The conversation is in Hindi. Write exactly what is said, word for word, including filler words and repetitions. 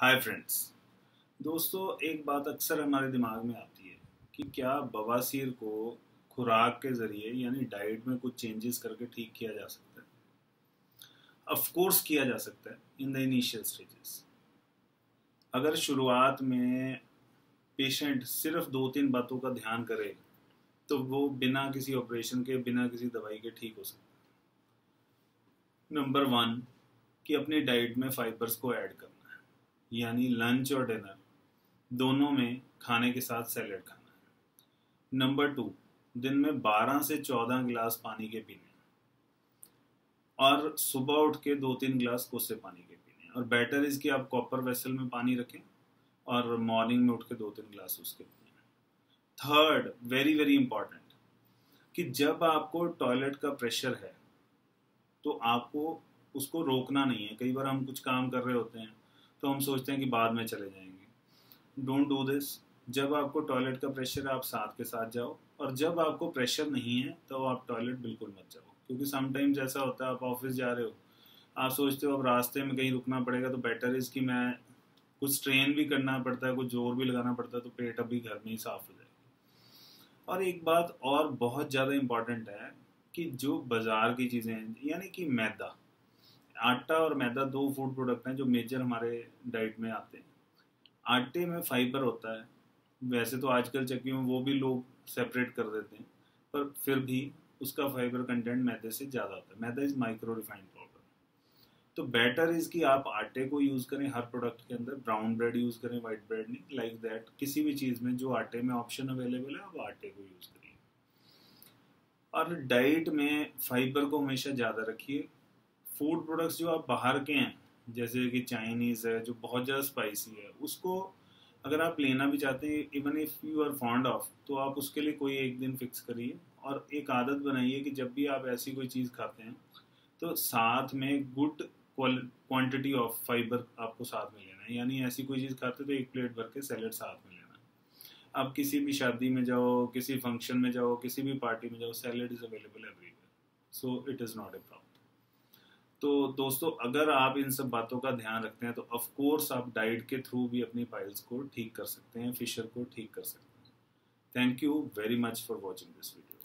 Hi friends. दोस्तों, एक बात अक्सर हमारे दिमाग में आती है कि क्या बवासीर को खुराक के ज़रिए यानी डाइट में कुछ चेंजेस करके ठीक किया जा सकता है। ऑफ कोर्स किया जा सकता है इन द इनिशियल स्टेजेस। अगर शुरुआत में पेशेंट सिर्फ दो तीन बातों का ध्यान करे तो वो बिना किसी ऑपरेशन के, बिना किसी दवाई के ठीक हो सकता है। नंबर वन, कि अपनी डाइट में फाइबर्स को ऐड करना है, यानी लंच और डिनर दोनों में खाने के साथ सैलेड खाना है। नंबर टू, दिन में बारह से चौदह गिलास पानी के पीने और सुबह उठ के दो तीन गिलास कोसे पानी के पीने। और बेटर इज कि आप कॉपर वेसल में पानी रखें और मॉर्निंग में उठ के दो तीन गिलास उसके पीने। थर्ड, वेरी वेरी इंपॉर्टेंट, कि जब आपको टॉयलेट का प्रेशर है तो आपको उसको रोकना नहीं है। कई बार हम कुछ काम कर रहे होते हैं तो हम सोचते हैं कि बाद में चले जाएंगे। Don't do this. जब आपको टॉयलेट का प्रेशर है आप साथ के साथ जाओ, और जब आपको प्रेशर नहीं है तो आप टॉयलेट बिल्कुल मत जाओ। क्योंकि समटाइम्स ऐसा होता है, आप ऑफिस जा रहे हो, आप सोचते हो अब रास्ते में कहीं रुकना पड़ेगा तो बेटर इज़ कि मैं कुछ स्ट्रेन भी करना पड़ता है, कुछ जोर भी लगाना पड़ता है, तो पेट अभी घर में ही साफ हो जाएगा। और एक बात और बहुत ज़्यादा इम्पॉर्टेंट है कि जो बाज़ार की चीज़ें हैं, यानी कि मैदा, आटा और मैदा दो फूड प्रोडक्ट हैं जो मेजर हमारे डाइट में आते हैं। आटे में फाइबर होता है, वैसे तो आजकल चक्की में वो भी लोग सेपरेट कर देते हैं, पर फिर भी उसका फाइबर कंटेंट मैदे से ज़्यादा होता है। Maida is micro refined powder. तो बेटर इज़ कि आप आटे को यूज़ करें हर प्रोडक्ट के अंदर। ब्राउन ब्रेड यूज़ करें, वाइट ब्रेड नहीं, लाइक दैट। किसी भी चीज़ में जो आटे में ऑप्शन अवेलेबल है आप आटे को यूज़ करिए। और डाइट में फाइबर को हमेशा ज़्यादा रखिए। फूड प्रोडक्ट्स जो आप बाहर के हैं, जैसे कि चाइनीज़ है जो बहुत ज़्यादा स्पाइसी है, उसको अगर आप लेना भी चाहते हैं, even if you are fond of, तो आप उसके लिए कोई एक दिन फिक्स करिए और एक आदत बनाइए कि जब भी आप ऐसी कोई चीज़ खाते हैं तो साथ में गुड क्वांटिटी ऑफ फाइबर आपको साथ में लेना है। यानी ऐसी कोई चीज़ खाते तो एक प्लेट भर के सैलेड साथ में लेना है। आप किसी भी शादी में जाओ, किसी फंक्शन में जाओ, किसी भी पार्टी में जाओ, salad is available everywhere, so it is not a problem. तो दोस्तों, अगर आप इन सब बातों का ध्यान रखते हैं तो ऑफ कोर्स आप डाइट के थ्रू भी अपनी पाइल्स को ठीक कर सकते हैं, फिशर को ठीक कर सकते हैं। Thank you very much for watching this video.